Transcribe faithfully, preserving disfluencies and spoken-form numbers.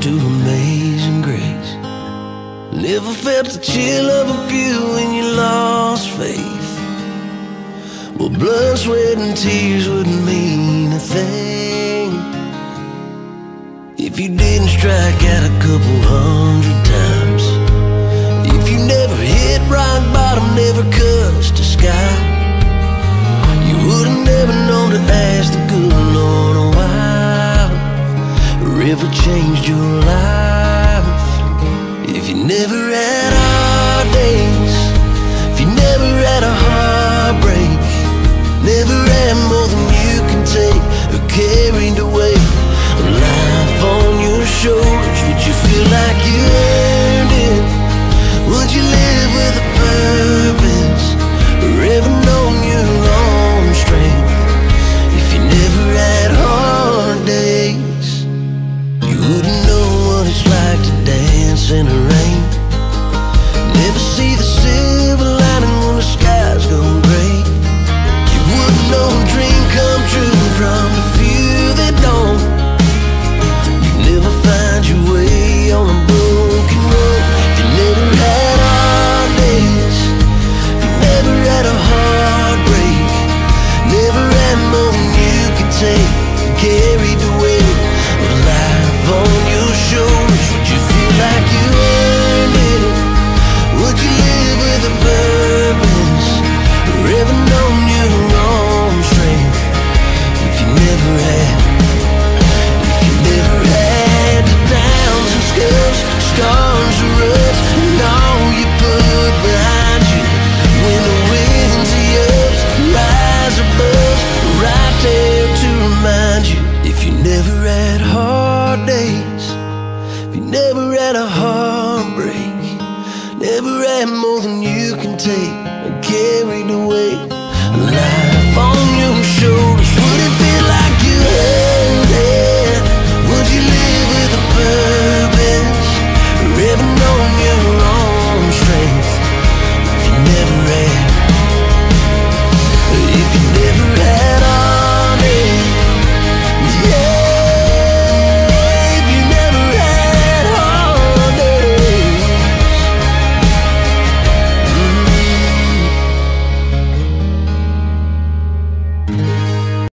to amazing grace. Never felt the chill of a pew when you lost faith. Well, blood, sweat, and tears wouldn't mean a thing if you didn't strike out a couple hundred times. If you never hit rock bottom, never cussed the sky, you would've never known to ask the good Lord why. A river changed your life. If you never had hard days, if you never had a heartbreak, never had more than you can take, or carried the weight of life on your shoulders, would you feel like you earned it? Would you live with a purpose, or ever known your own strength? If you never had hard days, you wouldn't know what it's like to dance in the rain, never see the silver lining when the skies go gray. You wouldn't know a dream come true from the few that don't. You'd never find your way on a broken road. If you never had hard days, if you never had a heartbreak, never had more than you could take, carried the weight of life on your shoulders, would you feel like you earned it? Would you live with a purpose, or ever known your own strength? If you never had, if you never had the downs and scuffs, scars or ruts, and all you put behind you, when the winds of yours rise above, right there to remind you. If you never had hard days, if you never had a heartbreak, never had more than you can take, and carried the weight